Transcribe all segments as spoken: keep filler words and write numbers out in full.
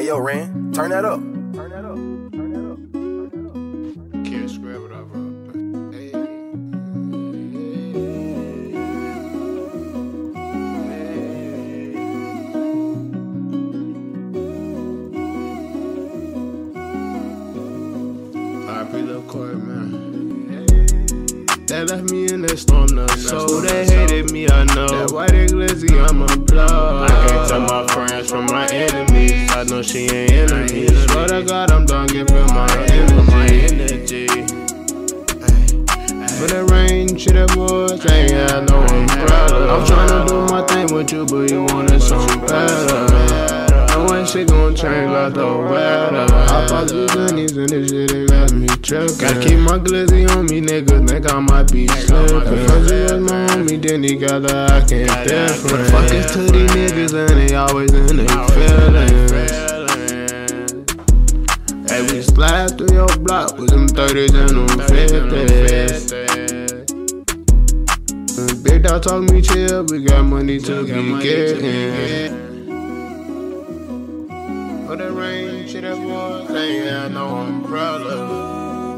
Hey, yo, Ran, turn that up. Turn that up. Turn that up. Turn that up. Kiddcripp, what up, bro? Hey. I pre love court, man. They left me in that storm, no so they hated me, I know. That white glizzy, I'm a plug. I can't tell my friends from my enemies. I know she ain't enemies. Swear to God, I'm done giving my energy. For the rain, shit that was, ain't had no umbrella. I'm tryna do my thing with you, but you wanted something better. No one shit gon' change like the weather. I fuck these honeys and this shit, they got me trippin'. Gotta keep my glizzy on me, niggas think I might be slippin'. Cause he was my homie, then he got the acting different. Fuck it to these niggas and they always in their feelings. Hey, we slide through your block with them thirties and them fifties. Big dog talk me chill, we got money to be getting. For the rain, shit that was, ain't had no umbrella.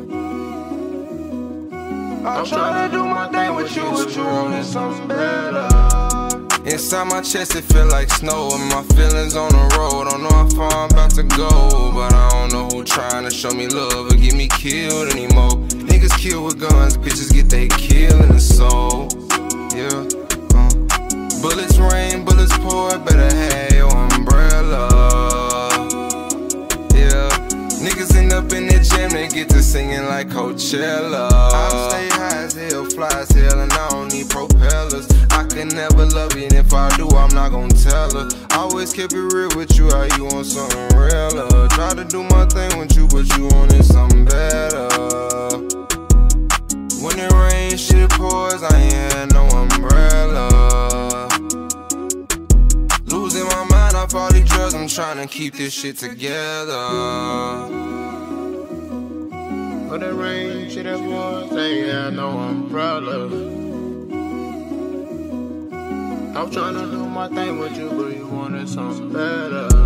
I'm tryna do my thing with you, but you wanted something better. Inside my chest it feel like snow, and my feelings on the road. Don't know how far I'm about to go, but I don't know who trying to show me love or get me killed anymore. Niggas kill with guns, bitches get they kill in the soul. Yeah, uh. Bullets rain, bullets pour, better have your umbrella. Niggas end up in the gym, they get to singing like Coachella. I stay high as hell, fly as hell, and I don't need propellers. I can never love you, and if I do, I'm not gon' tell her. Always kept it real with you, how you want something realer. Try to do my thing with you, but you wanted something better. When it rains, shit pours, I ain't had no umbrella. Losing my mind off all these drugs, I'm tryna keep this shit together. For the rain, shit that was, ain't had no umbrella. I'm tryna do my thing with you, but you wanted something better.